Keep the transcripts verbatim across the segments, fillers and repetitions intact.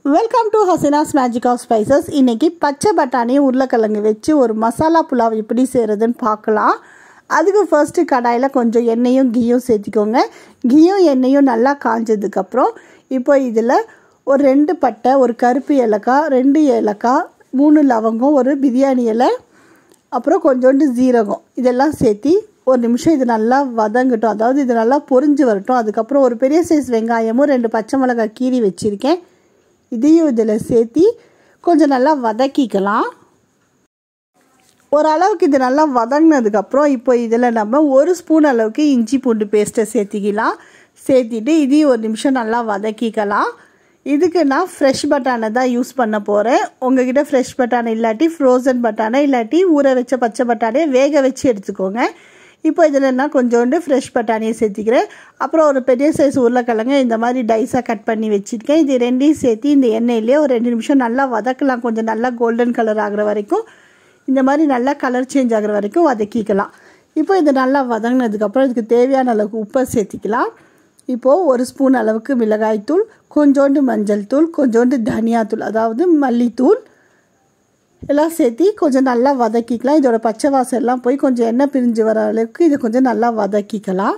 Welcome to Hasina's magic of spices. இன்றைக்கி பச்சை பட்டாணி உருளைக்கிழங்கு வச்சு ஒரு மசாலா புலாவ் எப்படி செய்கிறதுன்னு பார்க்கலாம். அதுக்கு ஃபர்ஸ்ட்டு கடாயில் கொஞ்சம் எண்ணெயும் கீயும் சேர்த்திக்கோங்க. கீயும் எண்ணெயும் நல்லா காஞ்சதுக்கப்புறம் இப்போ இதில் ஒரு ரெண்டு பட்டை, ஒரு கருப்பு ஏலக்காய், ரெண்டு ஏலக்காய், மூணு லவங்கம், ஒரு பிரியாணி இலை, அப்புறம் கொஞ்சோண்டு ஜீரகம் இதெல்லாம் சேர்த்தி ஒரு நிமிஷம் இது நல்லா வதங்கட்டும். அதாவது இது நல்லா பொரிஞ்சு வரட்டும். அதுக்கப்புறம் ஒரு பெரிய சைஸ் வெங்காயமும் ரெண்டு பச்சை மிளகாய் கீரி வச்சுருக்கேன். இதையும் இதில் சேர்த்தி கொஞ்சம் நல்லா வதக்கிக்கலாம். ஓரளவுக்கு இது நல்லா வதங்கினதுக்கப்புறம் இப்போ இதில் நம்ம ஒரு ஸ்பூன் அளவுக்கு இஞ்சி பூண்டு பேஸ்ட்டை சேர்த்திக்கலாம். சேர்த்திட்டு இதையும் ஒரு நிமிஷம் நல்லா வதக்கிக்கலாம். இதுக்கு நான் ஃப்ரெஷ் பட்டாணை தான் யூஸ் பண்ண போகிறேன். உங்கள்கிட்ட ஃப்ரெஷ் பட்டாணை இல்லாட்டி ஃப்ரோசன் பட்டாணை இல்லாட்டி ஊற வச்ச பச்சை பட்டாணியை வேக வச்சு எடுத்துக்கோங்க. இப்போ இதில் நான் கொஞ்சோண்டு ஃப்ரெஷ் பட்டாணியை சேர்த்திக்கிறேன். அப்புறம் ஒரு பெரிய சைஸ் உருளைக்கிழங்கு இந்த மாதிரி டைஸாக கட் பண்ணி வச்சுருக்கேன். இது ரெண்டையும் சேர்த்து இந்த எண்ணெயிலே ஒரு ரெண்டு நிமிஷம் நல்லா வதக்கலாம். கொஞ்சம் நல்லா கோல்டன் கலர் ஆகிற வரைக்கும், இந்த மாதிரி நல்லா கலர் சேஞ்ச் ஆகிற வரைக்கும் வதக்கிக்கலாம். இப்போ இது நல்லா வதங்கினதுக்கப்புறம் இதுக்கு தேவையான அளவுக்கு உப்பை சேர்த்திக்கலாம். இப்போது ஒரு ஸ்பூன் அளவுக்கு மிளகாய்த்தூள், கொஞ்சோண்டு மஞ்சள் தூள், கொஞ்சோண்டு தனியாத்தூள் அதாவது மல்லித்தூள் எல்லாம் சேர்த்தி கொஞ்சம் நல்லா வதக்கிக்கலாம். இதோட பச்சை வாசம் எல்லாம் போய் கொஞ்சம் எண்ணெய் பிரிஞ்சு வர அளவுக்கு இது கொஞ்சம் நல்லா வதக்கிக்கலாம்.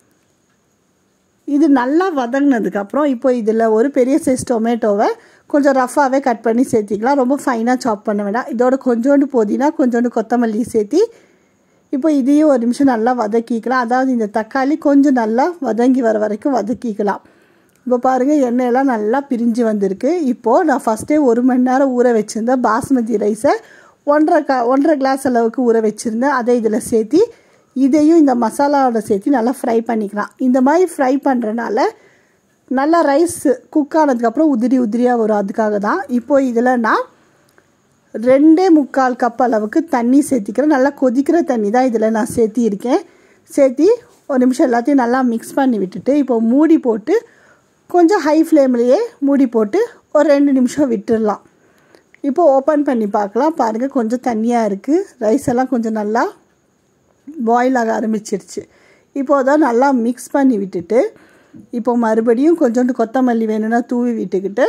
இது நல்லா வதங்கினதுக்கப்புறம் இப்போ இதில் ஒரு பெரிய சைஸ் டொமேட்டோவை கொஞ்சம் ரஃபாகவே கட் பண்ணி சேர்த்திக்கலாம். ரொம்ப ஃபைனாக சாப் பண்ண வேண்டாம். இதோட கொஞ்சோண்டு புதினா, கொஞ்சோண்டு கொத்தமல்லி சேர்த்தி இப்போ இதையும் ஒரு நிமிஷம் நல்லா வதக்கிக்கலாம். அதாவது இந்த தக்காளி கொஞ்சம் நல்லா வதங்கி வர வரைக்கும் வதக்கிக்கலாம். இப்போ பாருங்கள் எண்ணெயெல்லாம் நல்லா பிரிஞ்சு வந்திருக்கு. இப்போது நான் ஃபஸ்ட்டே ஒரு மணி நேரம் ஊற வச்சுருந்தேன் பாஸ்மதி ரைஸை ஒன்றரை க ஒன்றரை கிளாஸ் அளவுக்கு ஊற வச்சுருந்தேன். அதை இதில் சேர்த்தி இதையும் இந்த மசாலாவோட சேர்த்தி நல்லா ஃப்ரை பண்ணிக்கலாம். இந்த மாதிரி ஃப்ரை பண்ணுறனால நல்லா ரைஸ் குக் ஆனதுக்கப்புறம் உதிரி உதிரியாக வரும். அதுக்காக தான் இப்போ இதில் நான் ரெண்டே முக்கால் கப் அளவுக்கு தண்ணி சேர்த்திக்கிறேன். நல்லா கொதிக்கிற தண்ணி தான் இதில் நான் சேர்த்தி இருக்கேன். சேர்த்தி ஒரு நிமிஷம் எல்லாத்தையும் நல்லா மிக்ஸ் பண்ணி விட்டுட்டு இப்போ மூடி போட்டு கொஞ்சம் ஹை ஃப்ளேம்லேயே மூடி போட்டு ஒரு ரெண்டு நிமிஷம் விட்டுடலாம். இப்போ ஓப்பன் பண்ணி பார்க்கலாம். பாருங்கள் கொஞ்சம் தண்ணியாக இருக்குது. ரைஸ் எல்லாம் கொஞ்சம் நல்லா பாயில் ஆக ஆரம்பிச்சிருச்சு. இப்போது தான் நல்லா மிக்ஸ் பண்ணி விட்டுட்டு இப்போ மறுபடியும் கொஞ்சோண்டு கொத்தமல்லி வேணும்னா தூவி விட்டுக்கிட்டு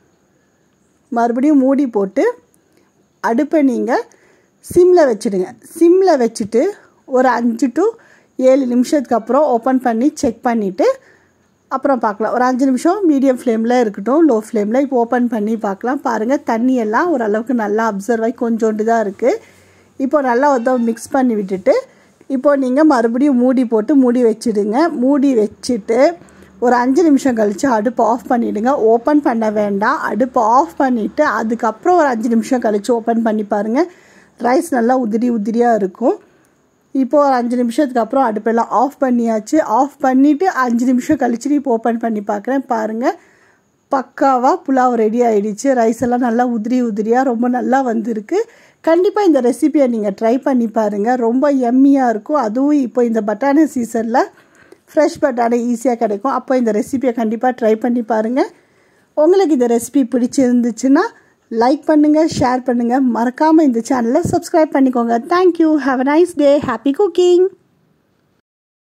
மறுபடியும் மூடி போட்டு அடுப்பை நீங்கள் சிம்மில் வச்சுடுங்க. சிம்மில் வச்சுட்டு ஒரு அஞ்சு டு ஏழு நிமிஷத்துக்கு அப்புறம் ஓப்பன் பண்ணி செக் பண்ணிவிட்டு அப்புறம் பார்க்கலாம். ஒரு அஞ்சு நிமிஷம் மீடியம் ஃப்ளேமில் இருக்கட்டும், லோ ஃப்ளேமில். இப்போ ஓப்பன் பண்ணி பார்க்கலாம். பாருங்கள் தண்ணியெல்லாம் ஓரளவுக்கு நல்லா அப்சர்வ் ஆகி கொஞ்சோண்டு தான் இருக்குது. இப்போ நல்லா வந்து மிக்ஸ் பண்ணி விட்டுட்டு இப்போது நீங்கள் மறுபடியும் மூடி போட்டு மூடி வச்சுடுங்க. மூடி வச்சுட்டு ஒரு அஞ்சு நிமிஷம் கழித்து அடுப்பு ஆஃப் பண்ணிவிடுங்க. ஓப்பன் பண்ண வேண்டாம். அடுப்பு ஆஃப் பண்ணிவிட்டு அதுக்கப்புறம் ஒரு அஞ்சு நிமிஷம் கழித்து ஓப்பன் பண்ணி பாருங்கள். ரைஸ் நல்லா உதிரி உதிரியாக இருக்கும். இப்போது ஒரு அஞ்சு நிமிஷத்துக்கு அப்புறம் அடுப்பெல்லாம் ஆஃப் பண்ணியாச்சு. ஆஃப் பண்ணிவிட்டு அஞ்சு நிமிஷம் கழிச்சுட்டு இப்போ ஓப்பன் பண்ணி பார்க்குறேன். பாருங்கள் பக்காவாக புலாவ் ரெடி ஆகிடுச்சு. ரைஸ் எல்லாம் நல்லா உதிரி உதிரியாக ரொம்ப நல்லா வந்திருக்கு. கண்டிப்பாக இந்த ரெசிபியை நீங்கள் ட்ரை பண்ணி பாருங்கள். ரொம்ப எம்மியாக இருக்கும். அதுவும் இப்போ இந்த பட்டாணி சீசனில் ஃப்ரெஷ் பட்டாணி ஈஸியாக கிடைக்கும். அப்போ இந்த ரெசிபியை கண்டிப்பாக ட்ரை பண்ணி பாருங்கள். உங்களுக்கு இந்த ரெசிபி பிடிச்சிருந்துச்சுன்னா லைக் பண்ணுங்கள், ஷேர் பண்ணுங்கள். மறக்காமல் இந்த சேனலை சப்ஸ்கிரைப் பண்ணிக்கோங்க. Thank you. Have a nice day. Happy cooking.